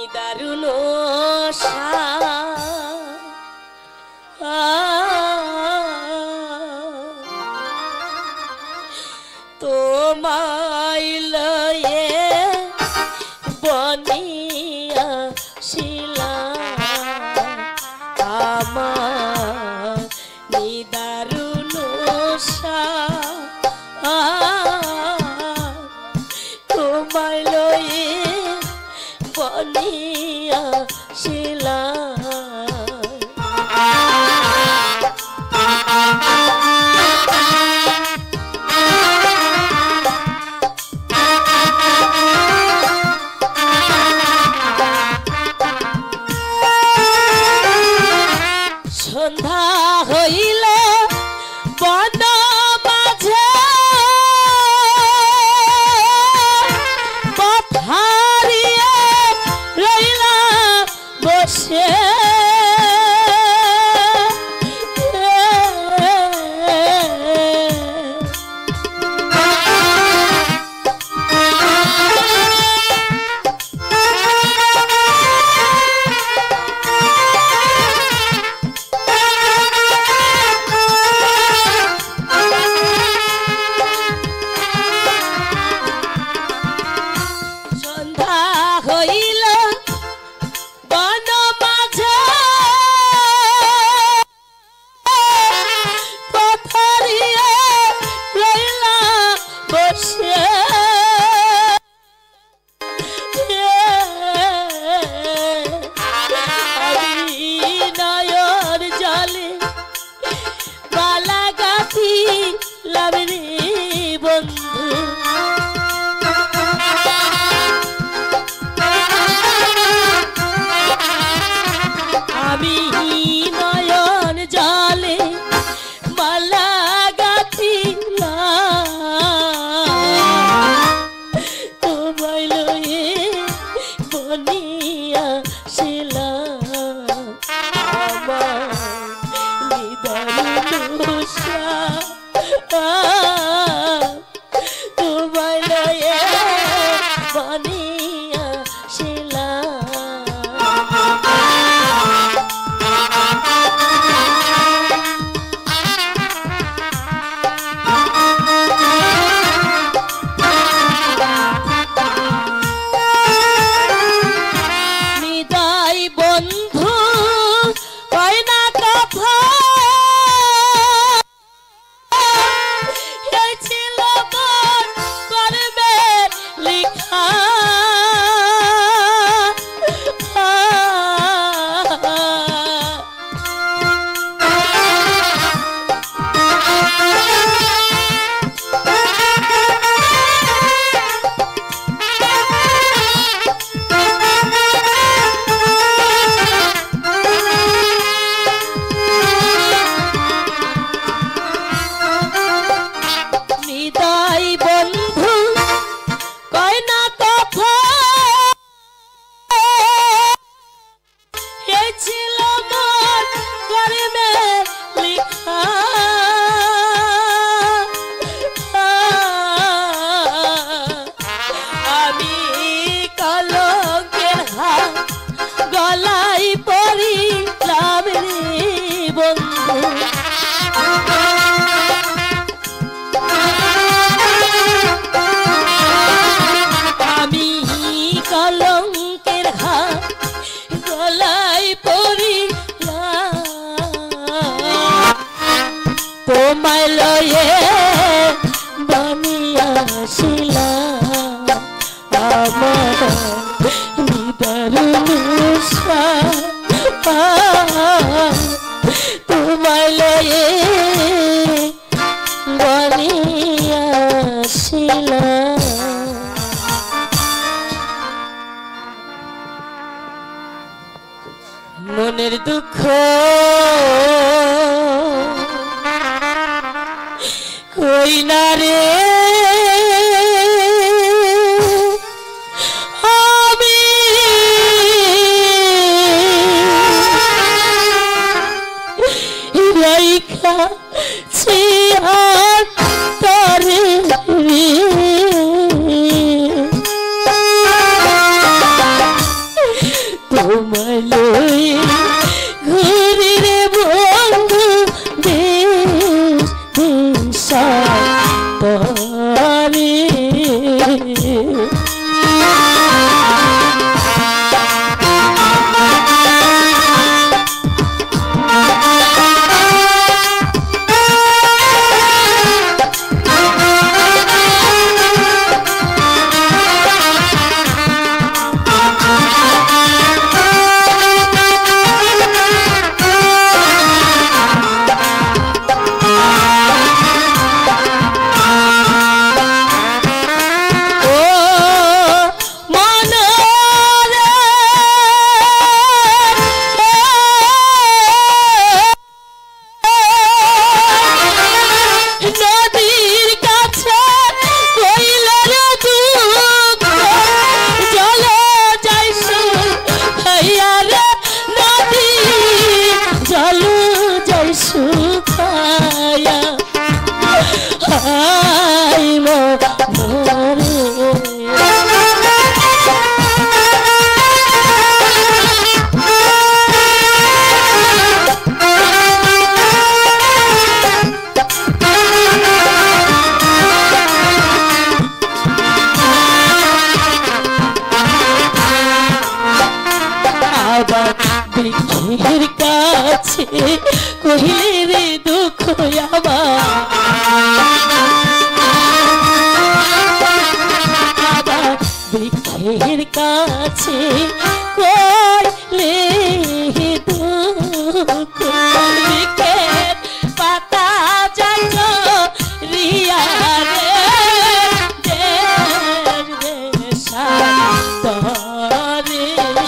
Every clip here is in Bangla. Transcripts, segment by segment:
দারুণ তোমায় লয়ে বনিয়াছিলাম আমার নিদারুণ তোমায় লয়ে বনিয়াছিলাম সন্ধ্যা হইল বন মাঝে পথ হারিয়ে রইলাম বসে তোমায় লয়ে বনিয়াছিলাম আমার নিদারুণ তোমায় লয়ে বনিয়াছিলাম। মনের দুঃখ কই না রে আমি রাইখা চিহার তরে তোমায় লই ঘুরি রে বন্ধু দেশ দেশান্তরে বৃক্ষের কাছে কহিলে রে দুঃখ আমার বৃক্ষের কাছে কইলে দুঃখ বৃক্ষের পাতা যাচ্ছ রিয়া রে দেশান্তরে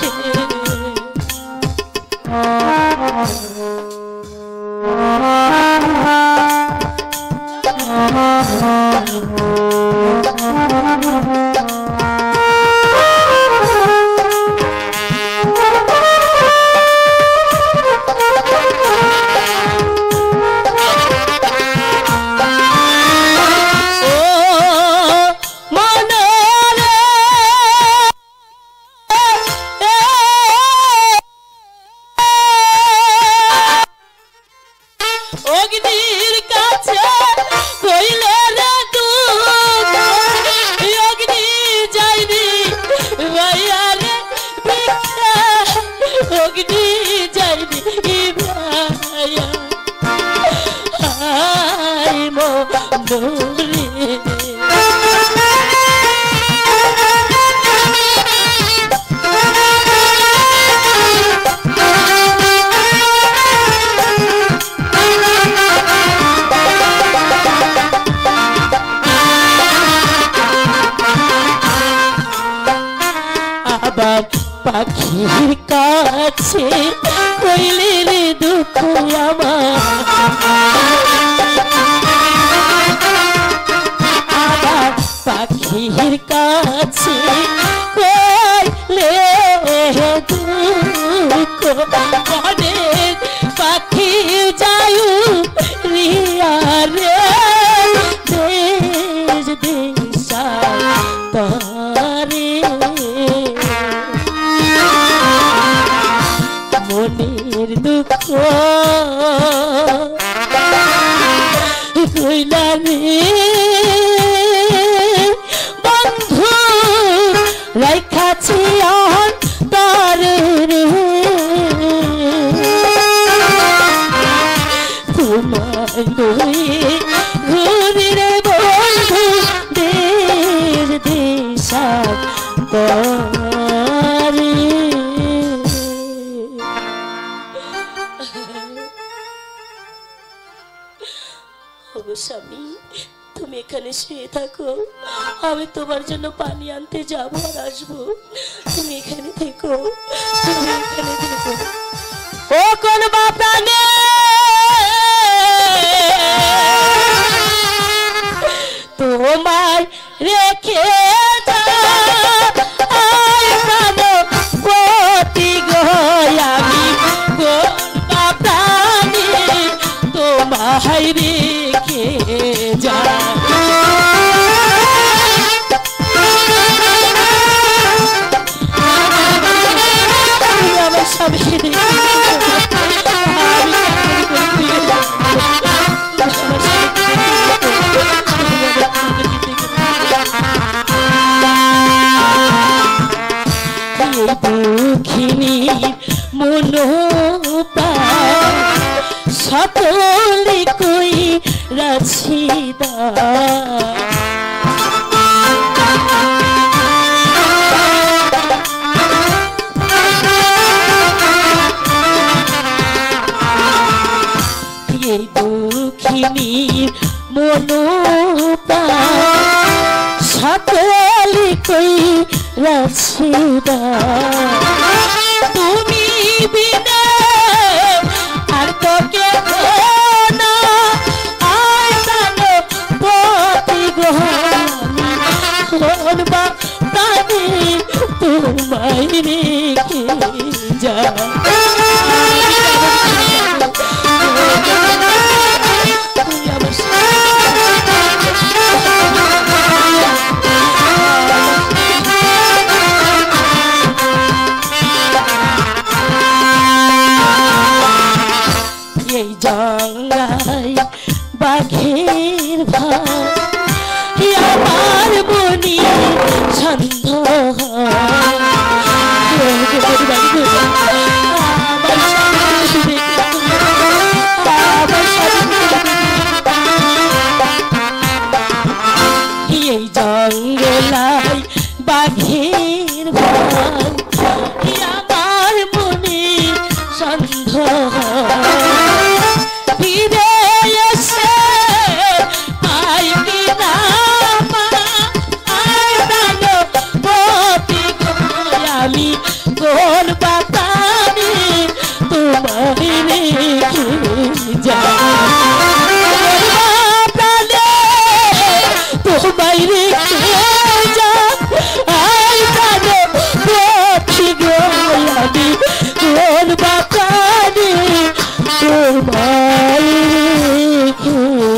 অগ্নির কাছে কইলে রে দুঃখ অগ্নি যাইনি ভাইয়া রে ভিক্ষা অগ্নি যাইনি ভাইয়া হাই মরে আবার পাখির কাছে কইলে রে দুঃখ আমার আবার পাখির কাছে কইলে দুঃখ মনের পাখি যায়ু রিয়া রে দেশ দেশান্তরে মনের দুঃখ কইলা রে বন্ধু রাইখাছি অন্তরে রে তোমায় লই ঘুরি রে বন্ধু দেশ দেশান্তরে স্বামী তুমি এখানে শুয়ে থাকো আমি তোমার জন্য পানি আনতে যাবো আর আসবো তুমি এখানে থেকো তুমি এখানে থেকো ও কোন বাপ্রাণে তোমায় রেখে রেখে যা স্বামীকে দেখে দুঃখিনীর মনোপা সকলে কই রাছিদা এই দুঃখিনীর মনোপা সকলে কই রাছিদা তুমি বিনা আর তো কেউ না আয় জানো পতি গহন বা প্রাণী তোমায় রেখে যা এই জঙ্গাই বাঘের ভাই আমার মনি ছন্দ এই জঙ্গলাই বাঘের ভাই আমার মনি ছন্দ কোন বাতানি তোমায় রেখে যা তোমায় রেখে যা আই জানো পথি গোলামি কোন বাতানি তোমায় রেখে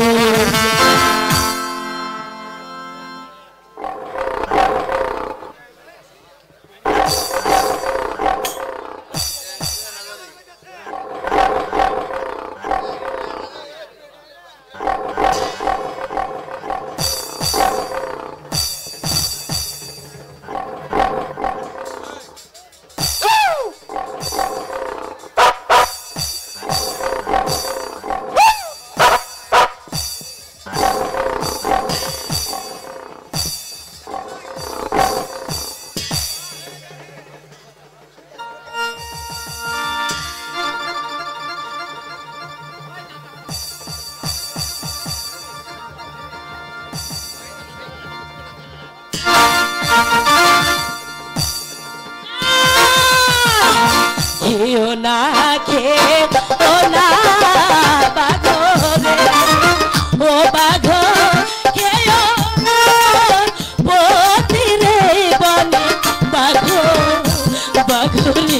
না খেও না বাঘ রে ও বাঘ খেও না পতি রে বনে বাঘ বাঘ রে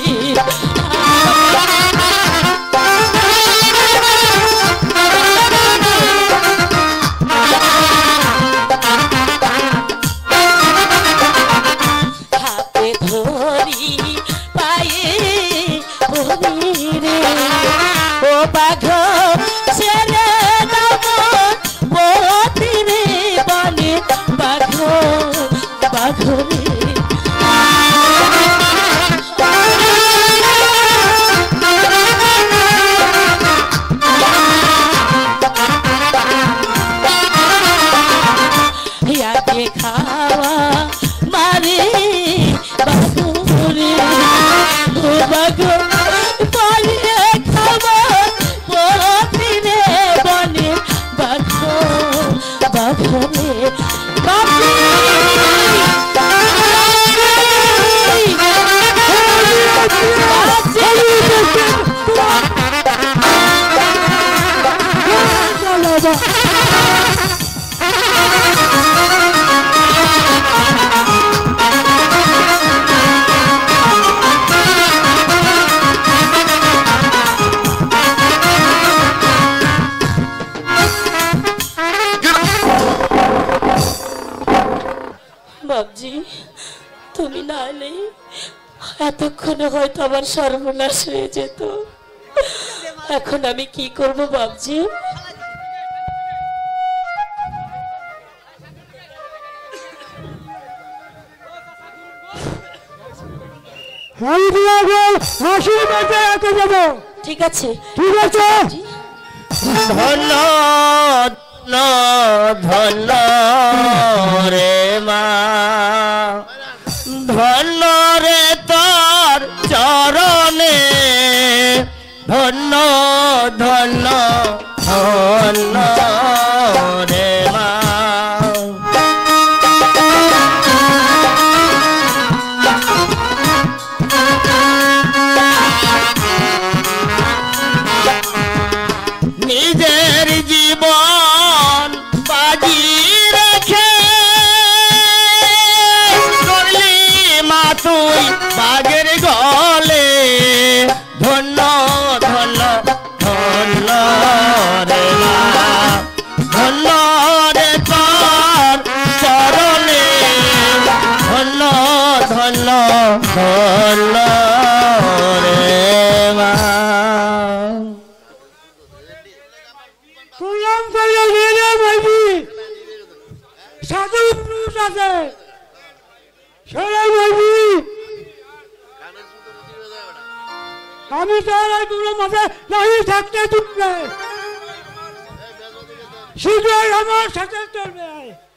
হাতে ধরি পায়ে ও বাঘ ছেড়ে দাও পতি রে বনে বাঘ বাঘ রে খাওয়া মারে বাঘ রে ও বাঘ পালিয়ে খাওয়া পথি রে বনে বাঘ বাঘ রে এতক্ষণে হয়তো আমার সর্বনাশ হয়ে যেত। এখন আমি কি করব বাবজি? ঠিক আছে, ঠিক আছে। ধন্য ধন্য রে মা, ধন্য রে তোর চরণে, ধন্য ধন্য ধন্য রে মা। নিজের জীবন বাজি রেখে করলি মা তুই বাগের গলে, ধন্য ধন্য ধন্য রে মা, ধন্য রে তোর চরণে, ধন্য ধন্য ধন্য রে মা। সাধু পুরুষ আছে, আমি তার তোমার মাঝে নাহি থাকতে দিবে, শীঘ্রই আমার সাথে চলবে।